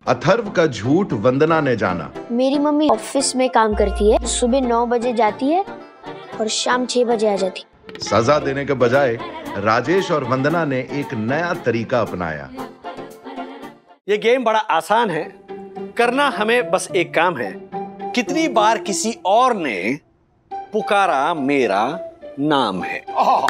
अथर्व का झूठ वंदना ने जाना। मेरी मम्मी ऑफिस में काम करती है, सुबह 9 बजे जाती है और शाम 6 बजे आ जाती। सजा देने के बजाय राजेश और वंदना ने एक नया तरीका अपनाया। ये गेम बड़ा आसान है, करना हमें बस एक काम है। कितनी बार किसी और ने पुकारा मेरा नाम है।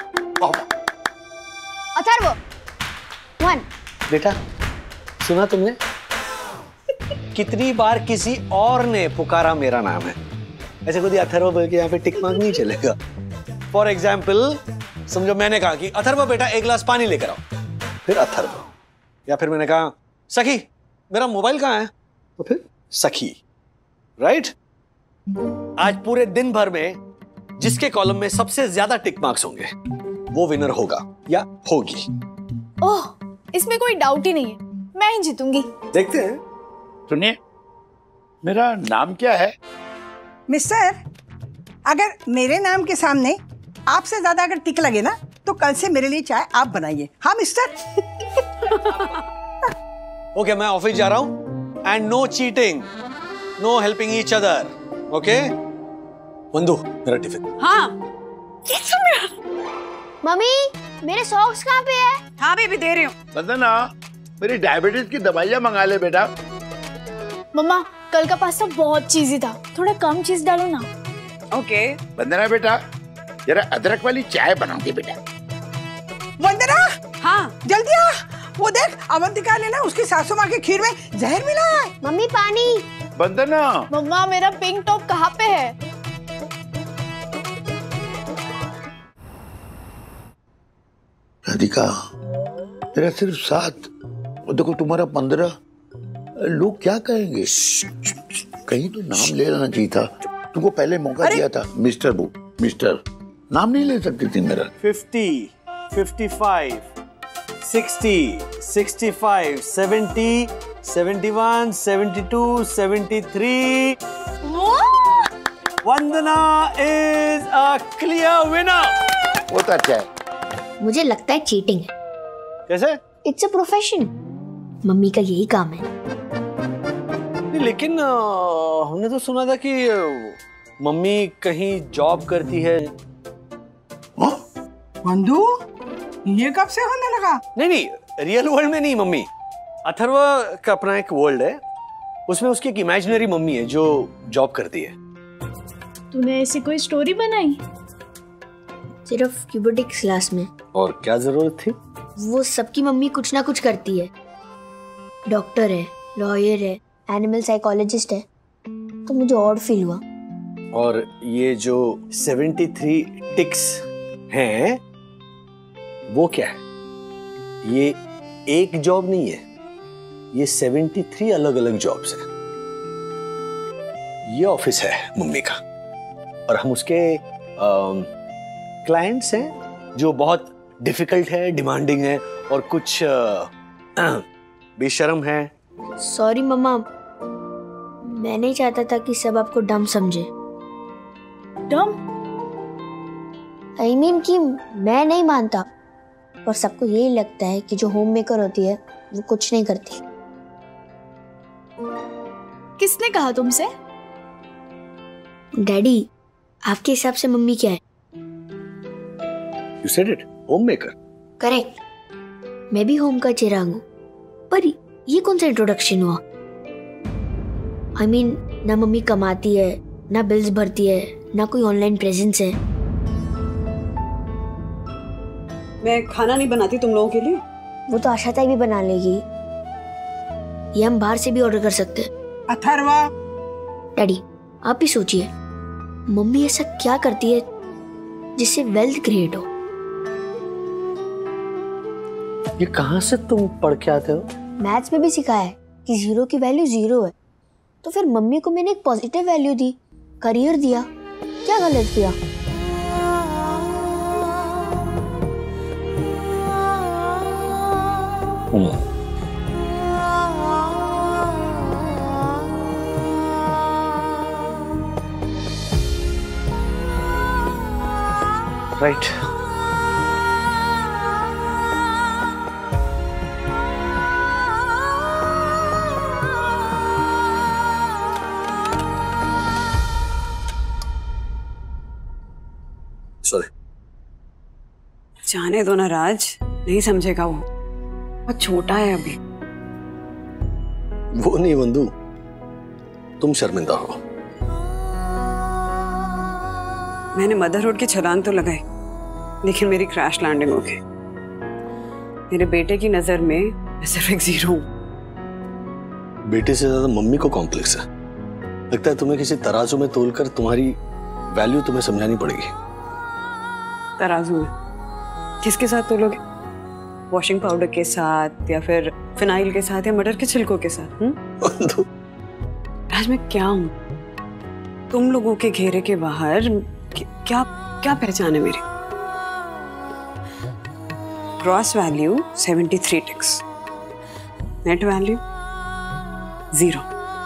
अथर्व 1। बेटा सुना तुमने? कितनी बार किसी और ने पुकारा मेरा नाम है। ऐसे खुद अथर्व बोल के यहाँ पे टिक मार्क नहीं चलेगा। फॉर एग्जाम्पल समझो मैंने कहा कि अथर्व बेटा एक गिलास पानी लेकर आओ, फिर अथर्व। या फिर मैंने कहा सखी मेरा मोबाइल कहाँ है, तो फिर सखी। राइट? आज पूरे दिन भर में जिसके कॉलम में सबसे ज्यादा टिक मार्क्स होंगे वो विनर होगा या होगी। ओह, इसमें कोई डाउट ही नहीं है, मैं ही जीतूंगी। देखते हैं। सुनिए, मेरा नाम क्या है? मिस्टर, अगर मेरे नाम के सामने आपसे ज्यादा अगर टिक लगे ना तो कल से मेरे लिए चाय आप बनाइए। हाँ मिस्टर। ओके, मैं ऑफिस जा रहा हूं and no cheating, no helping each other. Okay Vandu, मेरा टिफिन। हाँ मम्मी मेरे सॉक्स कहाँ पे है? हाँ बेबी दे रही हूँ। वंदना, मेरी डायबिटीज की दवाइयाँ मंगा ले बेटा। मम्मा कल का पास्ता बहुत चीज़ी था, थोड़ा कम चीज डालो ना। ओके। वंदना बेटा, जरा अदरक वाली चाय बना दे बेटा। वंदना, हाँ जल्दी आ। वो देख, अवंतिका ने ना उसकी सासू माँ के खीर में जहर मिला है। मम्मी पानी। वंदना, मम्मा मेरा पिंक टॉप कहाँ पे है? राधिका, मेरा सिर्फ 7 और देखो तुम्हारा 15। लोग क्या कहेंगे? कहीं तो नाम ले लेना चाहिए था, तुमको पहले मौका दिया था। मिस्टर मिस्टर नाम नहीं ले सकती थी मेरा। 50, 55, 60, 65, 70, 71, 72, 73। Vandana is a clear winner. वो तो अच्छा है। मुझे लगता है चीटिंग है। कैसे? इट्स अ प्रोफेशन, मम्मी का यही काम है। लेकिन हमने तो सुना था कि मम्मी कहीं जॉब करती है। वंदू, ये कब से होने लगा? नहीं, रियल वर्ल्ड में नहीं मम्मी। अथर्व का अपना एक वर्ल्ड है, उसमें उसकी एक इमेजिनरी मम्मी है जो जॉब करती है। तूने ऐसी कोई स्टोरी बनाई? सिर्फ क्यूबोटिक्स क्लास में। और क्या जरूरत थी? वो सबकी मम्मी कुछ ना कुछ करती है। डॉक्टर है, लॉयर है, एनिमल साइकोलॉजिस्ट है, तो मुझे ऑड फील हुआ। और ये जो 73 टिक्स हैं वो क्या है? ये एक जॉब नहीं है, ये 73 अलग अलग जॉब्स हैं। ये ऑफिस है मम्मी का और हम उसके क्लाइंट्स हैं जो बहुत डिफिकल्ट है, डिमांडिंग है और कुछ बेशर्म है। सॉरी मम्मा, मैं नहीं चाहता था कि सब आपको डम समझे। डम? आई मीन कि मैं नहीं मानता और सबको यही लगता है कि जो होम मेकर होती है वो कुछ नहीं करती। किसने कहा तुमसे? डैडी, आपके हिसाब से मम्मी क्या है? You said it, homemaker. Correct, मैं भी होम का चिराग हूँ, पर ये कौन सा इंट्रोडक्शन हुआ? आई मीन, ना मम्मी कमाती है, ना बिल्स भरती है, ना कोई ऑनलाइन प्रेजेंस है। मैं खाना नहीं बनाती तुम लोगों के लिए। वो तो आशा ताई भी बना लेगी, ये हम बाहर से भी ऑर्डर कर सकते हैं। अथर्वा, डैडी आप ही सोचिए, मम्मी ऐसा क्या करती है जिससे वेल्थ क्रिएट हो? ये कहाँ से तुम पढ़ के आते हो? मैथ्स में भी सिखाया है कि 0 की वैल्यू 0 है, तो फिर मम्मी को मैंने एक पॉजिटिव वैल्यू दी, करियर दिया, क्या गलत किया? राइट। जाने दो ना राज, नहीं समझेगा वो, बहुत छोटा है अभी। वो नहीं बंधु, तुम शर्मिंदा हो। मैंने मदरहुड की छलांग तो लगाई, लेकिन मेरी क्रैश लैंडिंग हो गई। मेरे बेटे की नजर में मैं सिर्फ एक जीरो हूं। बेटे से ज्यादा मम्मी को कॉम्प्लेक्स है। लगता है तुम्हें किसी तराजू में तोलकर तुम्हारी वैल्यू तुम्हें समझानी पड़ेगी। तराजू में किसके साथ तोलोगे? वॉशिंग पाउडर के साथ या फिर फिनाइल के साथ या मटर के छिलकों के साथ? आज मैं क्या हूं तुम लोगों के घेरे के बाहर? क्या क्या पहचान है मेरी? Gross value 73 ticks, net value 0।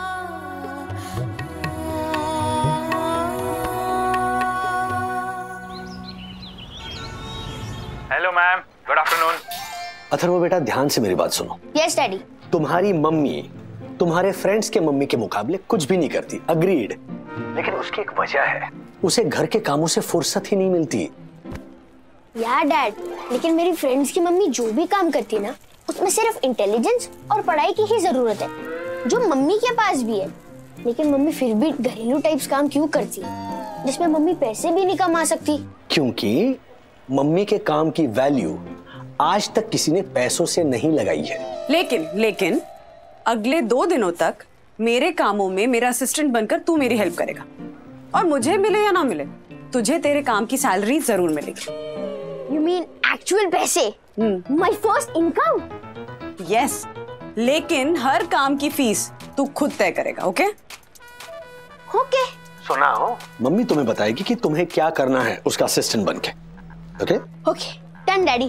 Hello ma'am, good afternoon. Atharv बेटा, ध्यान से मेरी बात सुनो। Yes daddy. तुम्हारी मम्मी तुम्हारे फ्रेंड्स के मम्मी के मुकाबले कुछ भी नहीं करती, अग्रीड। लेकिन उसकी एक वजह है, उसे घर के कामों से फुर्सत ही नहीं मिलती। यार डैड, लेकिन मेरी फ्रेंड्स की मम्मी जो भी काम करती है ना, उसमें सिर्फ इंटेलिजेंस और पढ़ाई की ही जरूरत है, जो मम्मी के पास भी है। लेकिन मम्मी फिर भी घरेलू टाइप्स काम क्यों करती है, जिसमें मम्मी पैसे भी नहीं कमा सकती? क्योंकि मम्मी के काम की वैल्यू आज तक किसी ने पैसों से नहीं लगाई है। लेकिन अगले 2 दिनों तक मेरे कामों में मेरा असिस्टेंट बनकर तू मेरी हेल्प करेगा, और मुझे मिले या ना मिले, तुझे तेरे काम की सैलरी जरूर मिलेगी। यू मीन एक्चुअल पैसे? My first income? यस, लेकिन हर काम की फीस तू खुद तय करेगा। ओके? ओके। सुनाओ। मम्मी तुम्हें बताएगी कि तुम्हें क्या करना है उसका असिस्टेंट बनके। ओके? Okay, done daddy.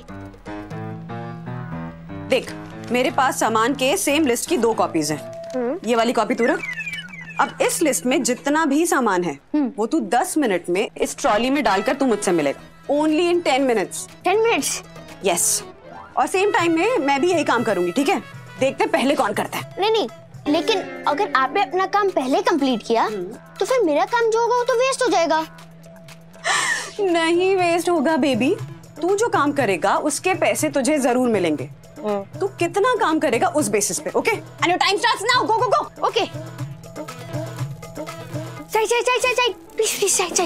देख, मेरे पास सामान के सेम लिस्ट की 2 कॉपीज हैं। ये वाली कॉपी तू रख। अब इस लिस्ट में जितना भी सामान है वो तू 10 मिनट में इस ट्रॉली में डालकर तू मुझसे मिलेगा। Only in 10 minutes. 10 minutes? Yes. और सेम टाइम में मैं भी यही काम करूंगी, ठीक है? देखते पहले कौन करता है। नहीं, लेकिन अगर आपने अपना काम पहले कंप्लीट किया तो फिर मेरा काम जो होगा वो तो वेस्ट हो जाएगा। नहीं वेस्ट होगा बेबी, तू जो काम करेगा उसके पैसे तुझे जरूर मिलेंगे। तू कितना काम करेगा उस बेसिस पे। Okay? And your time starts now. Go go go. Okay. Side please side.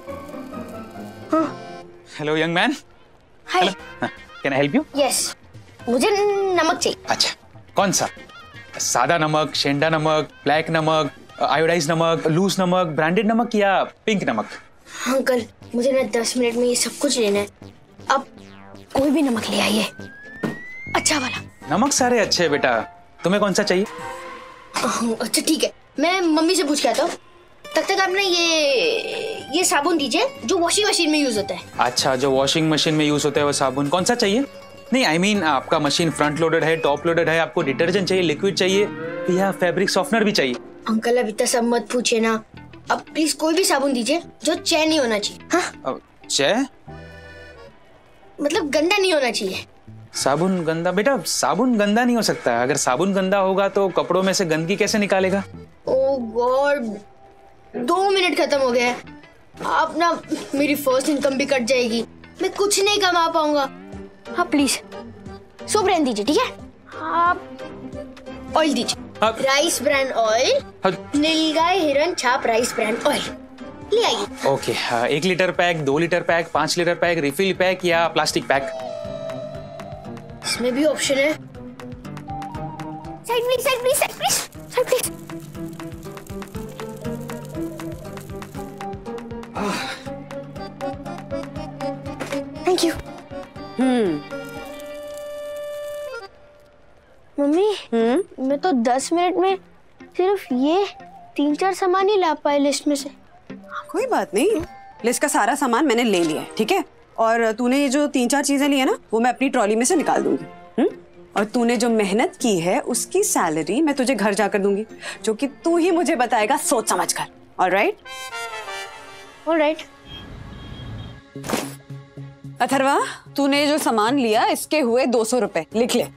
Hello young man. Hi. Can I help you? Yes, मुझे नमक चाहिए। अच्छा, कौन सा? सादा नमक, शेंडा नमक, ब्लैक नमक, आयोडाइज नमक, लूज नमक, ब्रांडेड नमक या पिंक नमक? अंकल, मुझे ना 10 मिनट में ये सब कुछ लेना है। अब कोई भी नमक ले आइए, अच्छा वाला। नमक सारे अच्छे हैं बेटा, तुम्हें कौन सा चाहिए? अच्छा ठीक है, मैं मम्मी से पूछ के आता हूँ। तब तक आप ना ये साबुन दीजिए जो वॉशिंग मशीन में यूज होता है। अच्छा, जो वॉशिंग मशीन में यूज होता है वो साबुन कौन सा चाहिए? नहीं, आई मीन आपका मशीन फ्रंट लोडेड है, टॉप लोडेड है, आपको डिटर्जेंट चाहिए, लिक्विड चाहिए या फैब्रिक सॉफ्टनर भी चाहिए? अंकल अब इतना सब मत पूछिए ना, अब प्लीज कोई भी साबुन दीजिए जो चै नहीं होना चाहिए। हाँ? चै मतलब गंदा नहीं होना चाहिए। साबुन गंदा? बेटा साबुन गंदा नहीं हो सकता। अगर साबुन गंदा होगा तो कपड़ों में से गंदगी कैसे निकालेगा? ओह गॉड, 2 मिनट खत्म हो गए। अब ना मेरी फर्स्ट इनकम भी कट जाएगी, मैं कुछ नहीं कमा पाऊंगा। हाँ प्लीज सोप ब्रांड दीजिए, ठीक है? आप ऑयल दीजिए, राइस ब्रांड ऑयल, नीलगाय हिरन छाप राइस ब्रांड ऑयल ले आइए। Okay, 1 litre pack, 2 litre pack, 5 litre pack, refill pack या प्लास्टिक पैक? इसमें भी ऑप्शन है। Side please. Thank you. Mummy, मैं तो 10 मिनट में सिर्फ ये 3-4 सामान ही ला पाए लिस्ट में से। कोई बात नहीं, लिस्ट का सारा सामान मैंने ले लिया है, ठीक है? और तूने ये जो 3-4 चीजें ली है ना, वो मैं अपनी ट्रॉली में से निकाल दूंगी। और तूने जो मेहनत की है उसकी सैलरी मैं तुझे घर जाकर दूंगी, जो कि तू ही मुझे बताएगा सोच समझ कर। ऑलराइट? अथर्वा, तूने जो सामान लिया इसके हुए 200 रुपए, लिख ले।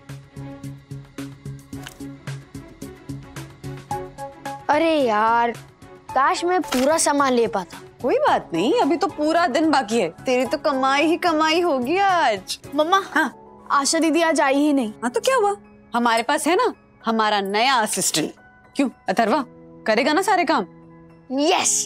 अरे यार, काश मैं पूरा सामान ले पाता। कोई बात नहीं, अभी तो पूरा दिन बाकी है, तेरी तो कमाई ही कमाई होगी आज। मम्मा, हाँ आशा दीदी आज आई ही नहीं। हाँ तो क्या हुआ, हमारे पास है ना हमारा नया असिस्टेंट। क्यों अथर्वा, करेगा ना सारे काम? यस।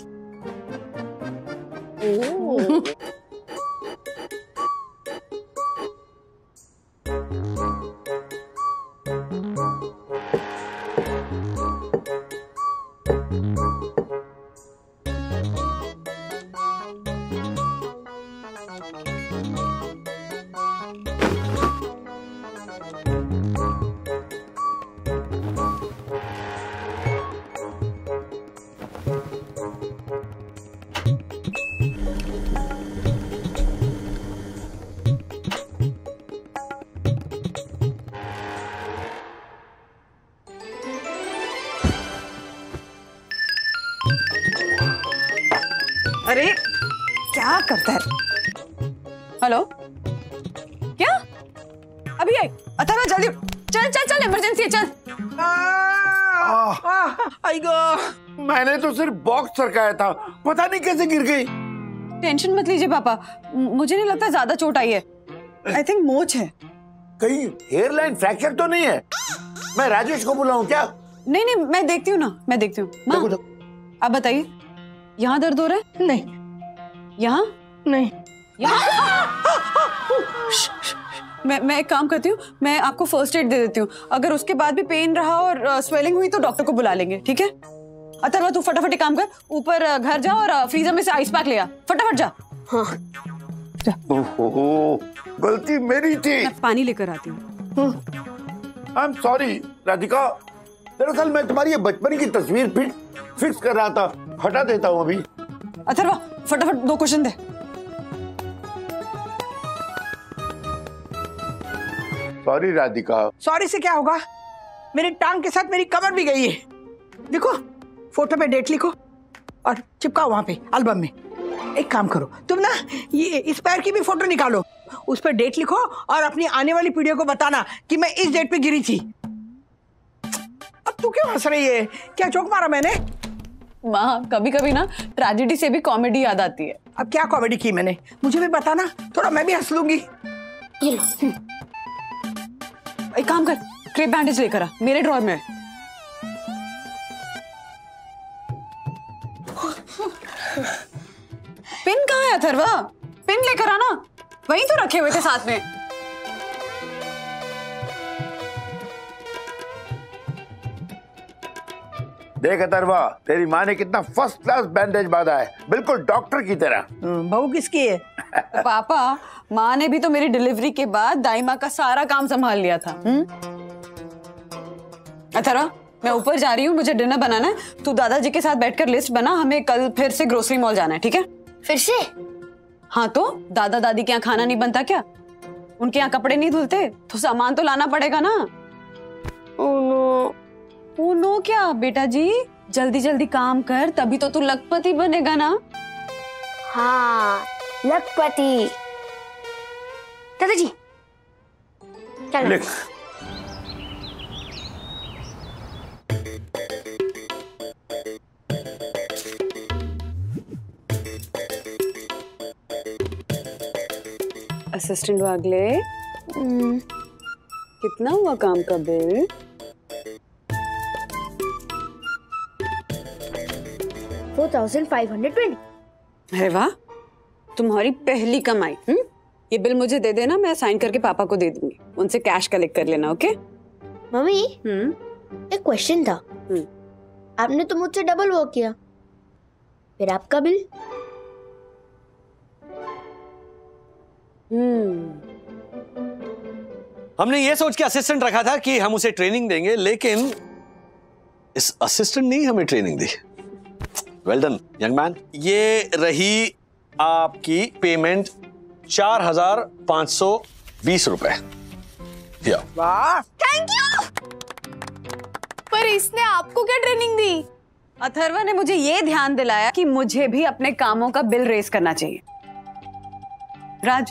अरे क्या करता है? हेलो, क्या अभी आई? अथर्वा जल्दी चल चल चल, इमरजेंसी है, चल। मैंने तो सिर्फ बॉक्स सरकाया था, पता नहीं कैसे गिर गई। टेंशन मत लीजिए पापा, मुझे नहीं लगता ज्यादा चोट आई है। आई थिंक मोच है। कहीं हेयरलाइन फ्रैक्चर तो नहीं है? मैं राजेश को बुलाऊं क्या? नहीं नहीं, मैं देखती हूँ ना, मैं देखती हूँ। माँ आप बताइए, यहाँ दर्द हो रहा है? नहीं। यहाँ नहीं। मैं एक काम करती हूँ, मैं आपको फर्स्ट एड दे देती हूँ। अगर उसके बाद भी पेन रहा और स्वेलिंग हुई तो डॉक्टर को बुला लेंगे, ठीक है? अथर्वा तू फटाफट एक काम कर, ऊपर घर जा और फ्रीजर में से आइस पैक ले आ, फटाफट जा। हाँ ओहो, गलती मेरी थी। मैं पानी लेकर आती हूँ। आई एम सॉरी राधिका, दरअसल मैं तुम्हारी ये बचपन की तस्वीर फिक्स कर रहा था, हटा देता हूँ अभी। अथर्वा फटाफट 2 क्वेश्चन दे। सॉरी राधिका। सॉरी से क्या होगा, मेरी टांग के साथ मेरी कमर भी गई है। देखो फोटो पे डेट लिखो और चिपकाओ वहां पे एल्बम में। एक काम करो तुम ना, ये इस पैर की भी फोटो निकालो, उस पर डेट लिखो और अपनी आने वाली पीढ़ियों को बताना कि मैं इस डेट पे गिरी थी। अब तू क्यों हंस रही है? क्या जोक मारा मैंने? माँ कभी कभी ना ट्रेजेडी से भी कॉमेडी याद आती है। अब क्या कॉमेडी की मैंने, मुझे भी बताना, थोड़ा मैं भी हंस लूंगी। ये लो। एक काम कर, क्रेप बैंडेज लेकर आ, मेरे ड्रॉर में है। पिन कहाँ है अथर्वा? पिन लेकर आना, वहीं तो रखे हुए थे साथ में। देख अथर्वा, तेरी माँ ने कितना फर्स्ट क्लास बैंडेज बांधा है, बिल्कुल डॉक्टर की तरह। बहू किसकी है? पापा, माँ ने भी तो मेरी डिलीवरी के बाद दाई माँ का सारा काम संभाल लिया था। अथर्वा मैं ऊपर जा रही हूँ, मुझे डिनर बनाना है। तू दादाजी के साथ बैठकर लिस्ट बना, हमें कल फिर से ग्रोसरी मॉल जाना है, ठीक है? फिर से? हाँ तो दादा दादी के यहाँ खाना नहीं बनता क्या? उनके यहाँ कपड़े नहीं धुलते तो सामान तो लाना पड़ेगा ना। ओ नो क्या बेटा जी, जल्दी जल्दी काम कर, तभी तो तू लखपति बनेगा ना। हाँ लखपति। दादाजी चलो। लिख। असिस्टेंट वागले, कितना हुआ काम का बिल? 4520। अरे वाह, तुम्हारी पहली कमाई। ये बिल मुझे दे देना, मैं साइन करके पापा को दे दूंगी, उनसे कैश कलेक्ट कर लेना, ओके? मम्मी एक क्वेश्चन था। आपने तो मुझसे डबल वर्क किया, फिर आपका बिल? हमने ये सोच के असिस्टेंट रखा था कि हम उसे ट्रेनिंग देंगे, लेकिन इस असिस्टेंट ने हमें ट्रेनिंग दी। Well done young man. ये रही आपकी पेमेंट 4520 रुपए। वाह, थैंक यू। पर इसने आपको क्या ट्रेनिंग दी? अथर्वा ने मुझे ये ध्यान दिलाया कि मुझे भी अपने कामों का बिल रेस करना चाहिए। राज,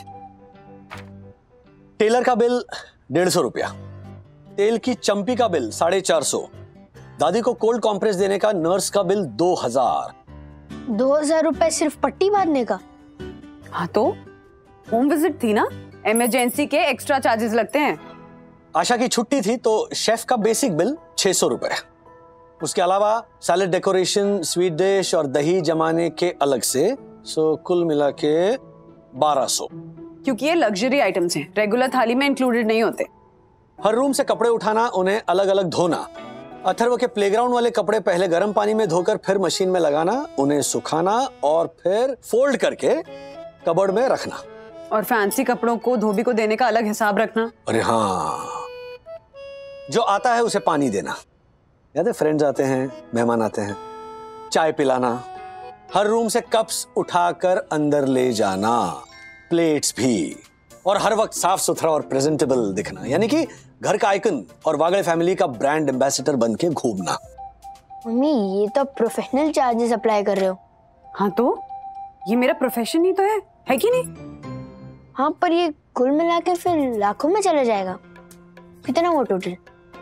टेलर का बिल 150 रुपया, तेल की चंपी का बिल 450, दादी को कोल्ड कॉम्प्रेस देने का नर्स का बिल 2000, 2,000 रुपए सिर्फ पट्टी बांधने का? हाँ तो होम विजिट थी ना, इमरजेंसी के एक्स्ट्रा चार्जेस लगते हैं। आशा की छुट्टी थी तो शेफ का बेसिक बिल 600 रुपए। उसके अलावा सैलेड डेकोरेशन, स्वीट डिश और दही जमाने के अलग से, सो कुल मिला के 1200। क्योंकि ये लग्जरी आइटम्स हैं, रेगुलर थाली में इंक्लूडेड नहीं होते। हर रूम से कपड़े उठाना, उन्हें अलग अलग धोना, अथर्व के प्लेग्राउंड वाले कपड़े पहले गर्म पानी में धोकर फिर मशीन में लगाना, उन्हें सुखाना और फिर फोल्ड करके कबर्ड में रखना। और फैंसी कपड़ों को धोबी को देने का अलग हिसाब रखना। अरे हाँ, जो आता है उसे पानी देना। याद है, फ्रेंड्स आते हैं, मेहमान आते हैं, चाय पिलाना, हर रूम से कप्स उठाकर अंदर ले जाना, प्लेट्स भी, और हर वक्त साफ सुथरा और प्रेजेंटेबल दिखना, यानी कि घर का आइकन और वागल फैमिली का ब्रांड एम्बेसडर बन के घूमना। मम्मी ये तो प्रोफेशनल चार्जेस अप्लाई कर रहे हो। हाँ तो ये मेरा प्रोफेशन ही तो है कि नहीं? हाँ पर ये कुल मिला के फिर लाखों में चला जाएगा। कितना वो टोटल?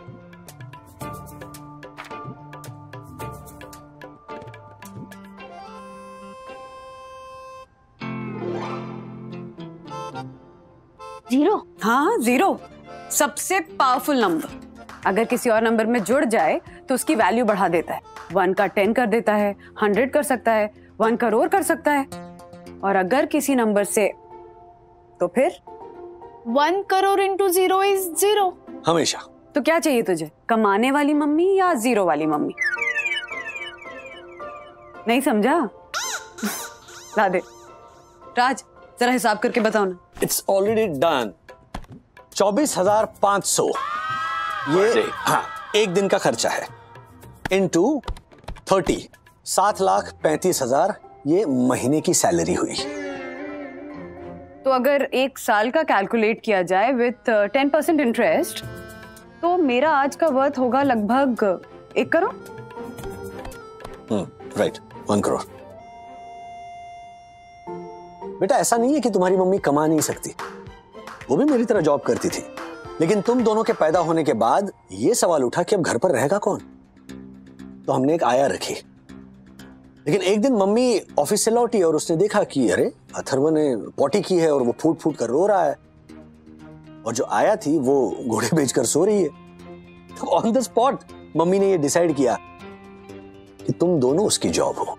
जीरो? हाँ जीरो, सबसे पावरफुल नंबर। अगर किसी और नंबर में जुड़ जाए तो उसकी वैल्यू बढ़ा देता है। 1 का 10 कर देता है, 100 कर सकता है, 1 करोड़ कर सकता है। और अगर किसी नंबर से, तो फिर 1 करोड़ इंटू 0 इज 0 हमेशा। तो क्या चाहिए तुझे, कमाने वाली मम्मी या जीरो वाली मम्मी? नहीं समझा? ला दे राज, जरा हिसाब करके बताओ ना। It's already done. 24,500 ये हाँ एक दिन का खर्चा है, इनटू 30 7,35,000 ये महीने की सैलरी हुई। तो अगर 1 साल का कैलकुलेट किया जाए विथ 10% इंटरेस्ट, तो मेरा आज का वर्थ होगा लगभग 1 करोड़। राइट, 1 करोड़। बेटा ऐसा नहीं है कि तुम्हारी मम्मी कमा नहीं सकती, वो भी मेरी तरह जॉब करती थी, लेकिन तुम दोनों के पैदा होने के बाद ये सवाल उठा कि अब घर पर रहेगा कौन, तो हमने एक आया रखी। लेकिन एक दिन मम्मी ऑफिस से लौटी और उसने देखा कि अरे अथर्व ने पॉटी की है और वो फूट फूट कर रो रहा है, और जो आया थी वो घोड़े बेचकर सो रही है। तो ऑन द स्पॉट मम्मी ने ये डिसाइड किया कि तुम दोनों उसकी जॉब हो,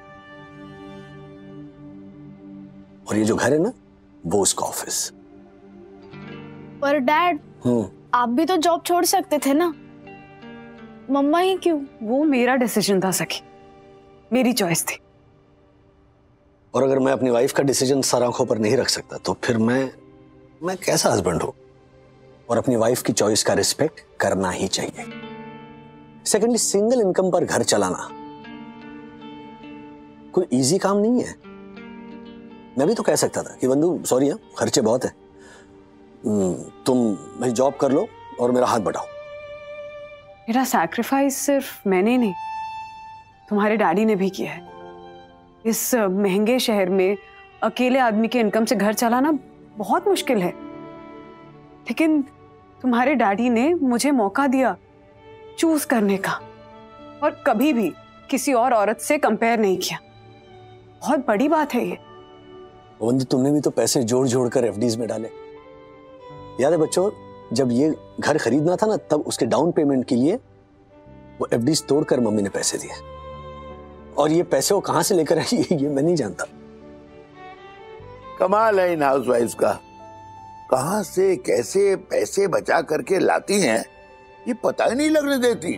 और ये जो घर है ना वो उसका ऑफिस। पर डैड, आप भी तो जॉब छोड़ सकते थे ना, मम्मा ही क्यों? वो मेरा डिसीजन था सखी, मेरी चॉइस थी। और अगर मैं अपनी वाइफ का डिसीजन सर आंखों पर नहीं रख सकता तो फिर मैं कैसा हस्बैंड हूं? और अपनी वाइफ की चॉइस का रिस्पेक्ट करना ही चाहिए। सेकेंडली, सिंगल इनकम पर घर चलाना कोई इजी काम नहीं है। मैं भी तो कह सकता था कि बंधु सॉरी है, खर्चे बहुत है, तुम भाई जॉब कर लो और मेरा हाथ बढ़ाओ। मेरा सैक्रिफाइस सिर्फ मैंने नहीं, तुम्हारे डैडी ने भी किया है। इस महंगे शहर में अकेले आदमी के इनकम से घर चलाना बहुत मुश्किल है, लेकिन तुम्हारे डैडी ने मुझे मौका दिया चूज करने का, और कभी भी किसी और औरत से कंपेयर नहीं किया। बहुत बड़ी बात है ये। बंधु, तुमने भी तो पैसे जोड़ जोड़ कर एफडीज में डाले। याद है बच्चों, जब ये घर खरीदना था ना, तब उसके डाउन पेमेंट के लिए वो एफडीज तोड़कर मम्मी ने पैसे दिए, और ये पैसे वो कहां से लेकर आई ये मैं नहीं जानता। कमाल है इन हाउसवाइफ्स का, कहां से कैसे पैसे बचा करके लाती हैं ये पता ही नहीं लगने देती।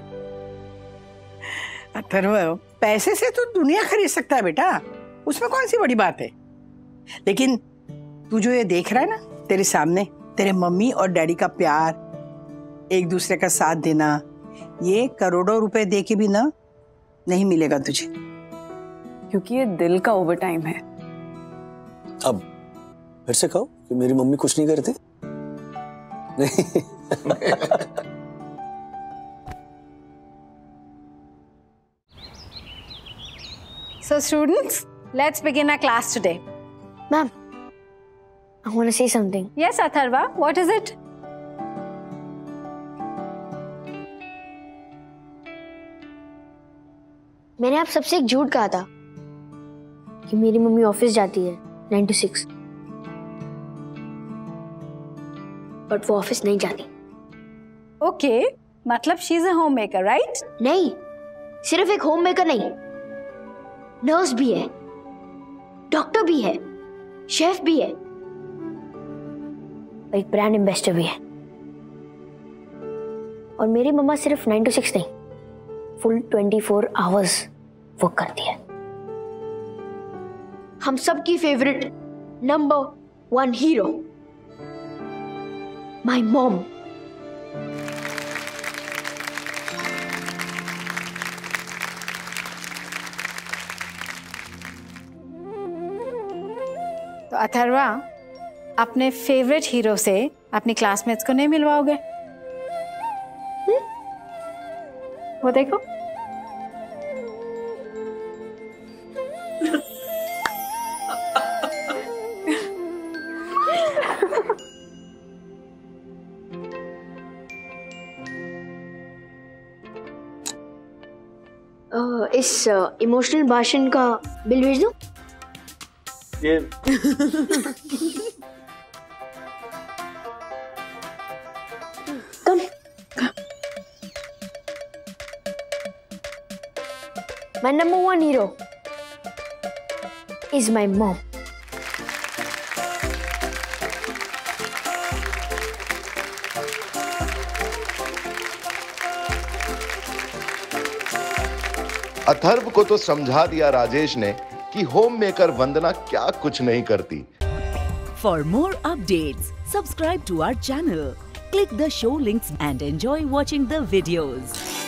अथर्व, पैसे से तो दुनिया खरीद सकता है बेटा, उसमें कौन सी बड़ी बात है। लेकिन तू जो ये देख रहा है ना तेरे सामने, तेरे मम्मी और डैडी का प्यार, एक दूसरे का साथ देना, ये करोड़ों रुपए दे के भी ना नहीं मिलेगा तुझे, क्योंकि ये दिल का ओवरटाइम है। अब फिर से कहो कि मेरी मम्मी कुछ नहीं करती। नहीं So students, let's begin our class today. Ma'am, I want to say something. Yes, Atharva, what is it? मैंने आप सबसे एक झूठ कहा था कि मेरी मम्मी ऑफिस जाती है 9 to 6, बट वो ऑफिस नहीं जाती। ओके, मतलब she is a home maker, right? नहीं, सिर्फ एक होम मेकर नहीं, नर्स भी है, डॉक्टर भी है, शेफ भी है, और एक ब्रांड एम्बेसडर भी है। और मेरी मम्मा सिर्फ 9 to 6 नहीं, फुल 24 आवर्स वर्क करती है। हम सबकी favourite number 1 hero, my mom. तो अथर्वा, अपने फेवरेट हीरो से अपनी क्लासमेट्स को नहीं मिलवाओगे? वो देखो। इस इमोशनल भाषण का बिल भेज दो। ये कम। My number 1 hero is my mom. Atharva को तो समझा दिया राजेश ने कि होम मेकर वंदना क्या कुछ नहीं करती। For more updates, subscribe to our channel, click the show links and enjoy watching the videos.